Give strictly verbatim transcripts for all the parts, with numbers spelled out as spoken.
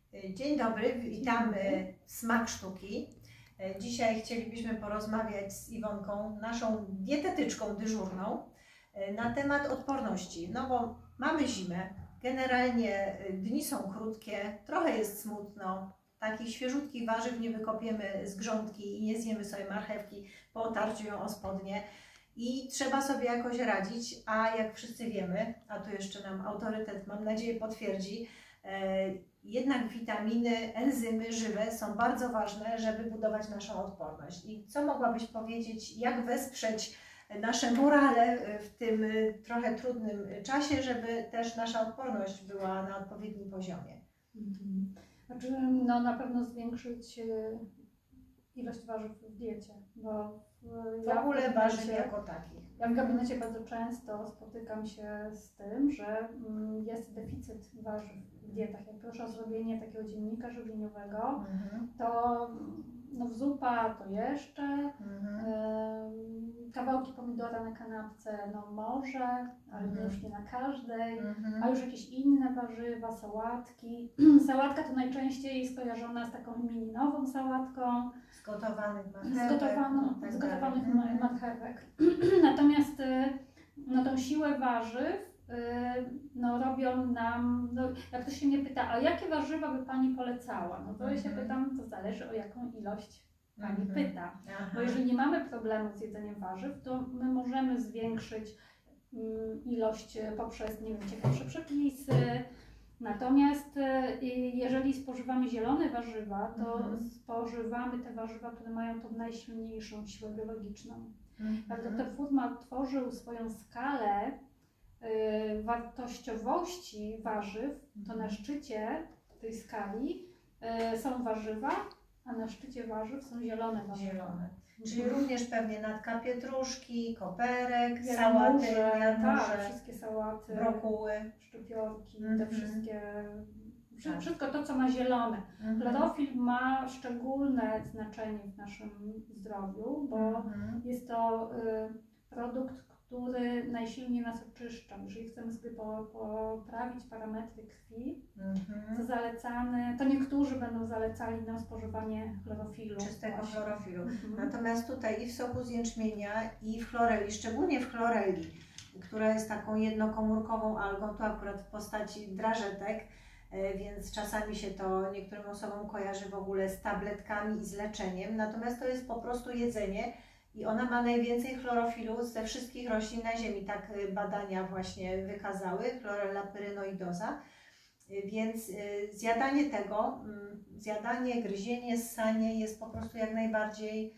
Dzień dobry, witamy w Smak Sztuki. Dzisiaj chcielibyśmy porozmawiać z Iwonką, naszą dietetyczką dyżurną, na temat odporności. No bo mamy zimę, generalnie dni są krótkie, trochę jest smutno, takich świeżutkich warzyw nie wykopiemy z grządki i nie zjemy sobie marchewki po otarciu ją o spodnie. I trzeba sobie jakoś radzić, a jak wszyscy wiemy, a tu jeszcze nam autorytet, mam nadzieję, potwierdzi, jednak witaminy, enzymy żywe są bardzo ważne, żeby budować naszą odporność. I co mogłabyś powiedzieć, jak wesprzeć nasze morale w tym trochę trudnym czasie, żeby też nasza odporność była na odpowiednim poziomie? Mhm. Znaczy, no na pewno zwiększyć ilość warzyw w diecie, bo w ja ogóle warzyw jako takich. Ja w gabinecie bardzo często spotykam się z tym, że jest deficyt warzyw w dietach. Jak proszę o zrobienie takiego dziennika żywieniowego, mhm. to no zupa to jeszcze, mhm. y, kawałki pomidora na kanapce, no może, ale mhm. już nie na każdej, mhm. a już jakieś inne warzywa, sałatki. Sałatka to najczęściej skojarzona z taką imininową sałatką. Zgotowanych marchewek. Zgotowaną, tak zgotowanych mhm. marchewek. Natomiast no, tą siłę warzyw no, robią nam, no, jak ktoś się mnie pyta, a jakie warzywa by Pani polecała? No to mm-hmm. ja się pytam, to zależy o jaką ilość Pani mm-hmm. pyta. Aha. Bo jeżeli nie mamy problemu z jedzeniem warzyw, to my możemy zwiększyć um, ilość poprzez, nie wiem, ciekawsze przepisy. Natomiast jeżeli spożywamy zielone warzywa, to mm-hmm. spożywamy te warzywa, które mają tą najsilniejszą siłę biologiczną. Mm-hmm. Jak doktor Fuhrman tworzył swoją skalę y, wartościowości warzyw, to na szczycie tej skali y, są warzywa, a na szczycie warzyw są zielone warzywa. Zielone. Czyli również pewnie natka pietruszki, koperek, jarmuże, sałaty, jarmuże, tak, wszystkie sałaty, brokuły, szczypiorki, mm-hmm. te wszystkie, tak. wszystko to, co ma zielone. Mm-hmm. Chlorofil ma szczególne znaczenie w naszym zdrowiu, bo mm-hmm. jest to y, produkt, który najsilniej nas oczyszcza. Jeżeli chcemy sobie po, poprawić parametry krwi, mm-hmm. to zalecane, to niektórzy będą zalecali nam spożywanie chlorofilu. Czystego właśnie. chlorofilu. Mm-hmm. Natomiast tutaj i w soku z jęczmienia, i w chloreli, szczególnie w chloreli, która jest taką jednokomórkową algą, tu akurat w postaci drażetek, więc czasami się to niektórym osobom kojarzy w ogóle z tabletkami i z leczeniem. Natomiast to jest po prostu jedzenie, i ona ma najwięcej chlorofilu ze wszystkich roślin na ziemi. Tak badania właśnie wykazały, chlorella pyrenoidosa. Więc zjadanie tego, zjadanie, gryzienie, ssanie jest po prostu jak najbardziej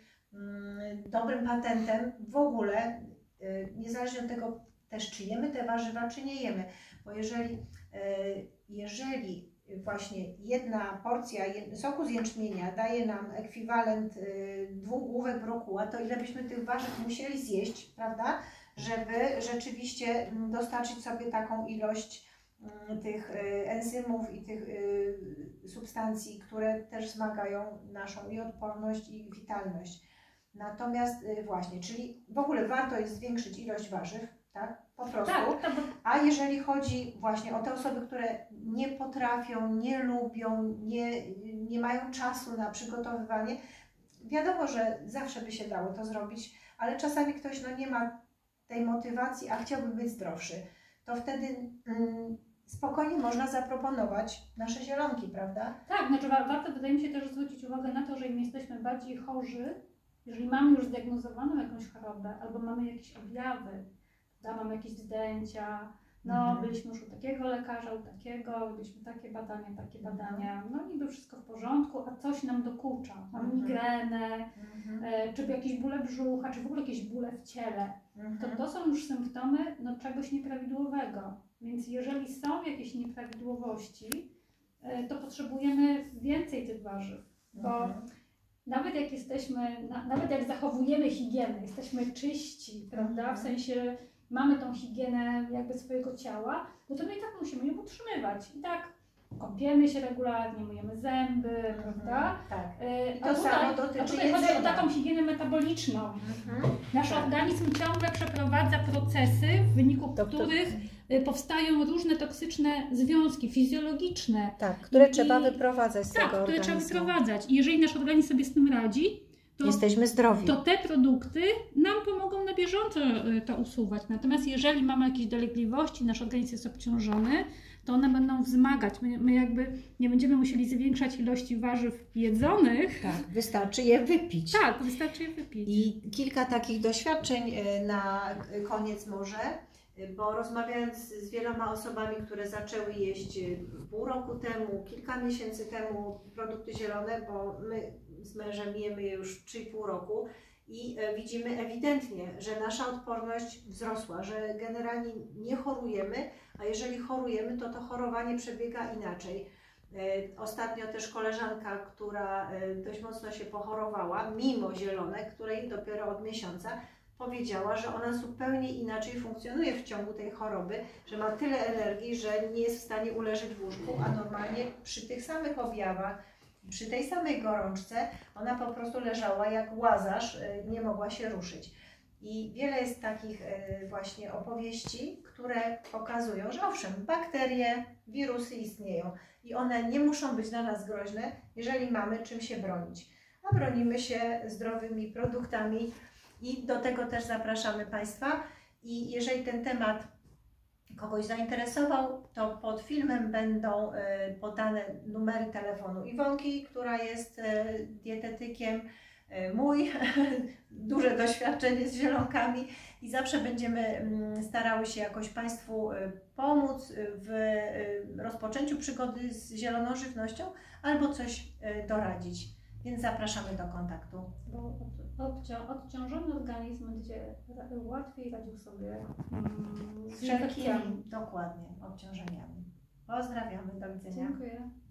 dobrym patentem w ogóle, niezależnie od tego też, czy jemy te warzywa, czy nie jemy. Bo jeżeli, jeżeli właśnie jedna porcja soku z jęczmienia daje nam ekwiwalent dwóch główek brokuła, to ile byśmy tych warzyw musieli zjeść, prawda, żeby rzeczywiście dostarczyć sobie taką ilość tych enzymów i tych substancji, które też wzmagają naszą i odporność, i witalność. Natomiast właśnie, czyli w ogóle warto jest zwiększyć ilość warzyw, tak? Po prostu. Tak, to... A jeżeli chodzi właśnie o te osoby, które nie potrafią, nie lubią, nie, nie mają czasu na przygotowywanie, wiadomo, że zawsze by się dało to zrobić, ale czasami ktoś no, nie ma tej motywacji, a chciałby być zdrowszy, to wtedy mm, spokojnie można zaproponować nasze zielonki, prawda? Tak, znaczy warto, wydaje mi się, też zwrócić uwagę na to, że im jesteśmy bardziej chorzy, jeżeli mamy już zdiagnozowaną jakąś chorobę albo mamy jakieś objawy, da, mamy jakieś zdjęcia, no mhm. byliśmy już u takiego lekarza, u takiego, robiliśmy takie badania, takie badania, no niby wszystko w porządku, a coś nam dokucza, mamy mhm. migrenę, mhm. e, czy jakieś bóle brzucha, czy w ogóle jakieś bóle w ciele, mhm. to to są już symptomy no, czegoś nieprawidłowego, więc jeżeli są jakieś nieprawidłowości, e, to potrzebujemy więcej tych warzyw, bo mhm. nawet jak jesteśmy, na, nawet jak zachowujemy higienę, jesteśmy czyści, prawda, mhm. w sensie mamy tą higienę jakby swojego ciała, no to my i tak musimy ją utrzymywać. I tak kąpiemy się regularnie, myjemy zęby, mm-hmm, prawda? Tak. I to a tutaj, samo dotyczy a tutaj chodzi o taką higienę metaboliczną. Mm-hmm, Nasz tak. organizm ciągle przeprowadza procesy, w wyniku to, których powstają różne toksyczne związki fizjologiczne. Tak, które I, trzeba wyprowadzać z tak, tego które organizmu. trzeba wyprowadzać. I jeżeli nasz organizm sobie z tym radzi, to, jesteśmy zdrowi. to te produkty nam pomogą na bieżąco to usuwać. Natomiast jeżeli mamy jakieś dolegliwości, nasz organizm jest obciążony, to one będą wzmagać. My, my jakby nie będziemy musieli zwiększać ilości warzyw jedzonych. Tak, wystarczy je wypić. Tak, wystarczy je wypić. I kilka takich doświadczeń na koniec może, bo rozmawiając z wieloma osobami, które zaczęły jeść pół roku temu, kilka miesięcy temu produkty zielone, bo my z mężem jemy je już trzy i pół roku i widzimy ewidentnie, że nasza odporność wzrosła, że generalnie nie chorujemy, a jeżeli chorujemy, to to chorowanie przebiega inaczej. Ostatnio też koleżanka, która dość mocno się pochorowała, mimo zielonek, której dopiero od miesiąca, powiedziała, że ona zupełnie inaczej funkcjonuje w ciągu tej choroby, że ma tyle energii, że nie jest w stanie uleżeć w łóżku, a normalnie przy tych samych objawach, przy tej samej gorączce, ona po prostu leżała jak łazarz, nie mogła się ruszyć. I wiele jest takich właśnie opowieści, które pokazują, że owszem, bakterie, wirusy istnieją i one nie muszą być dla nas groźne, jeżeli mamy czym się bronić. A bronimy się zdrowymi produktami i do tego też zapraszamy Państwa. I jeżeli ten temat kogoś zainteresował, to pod filmem będą podane numery telefonu Iwonki, która jest dietetykiem, mój, duże doświadczenie z zielonkami i zawsze będziemy starały się jakoś Państwu pomóc w rozpoczęciu przygody z zieloną żywnością albo coś doradzić, więc zapraszamy do kontaktu. Bo odciążony organizm będzie łatwiej radził sobie z wszelkimi dokładnie obciążeniami. Pozdrawiamy, do widzenia. Dziękuję.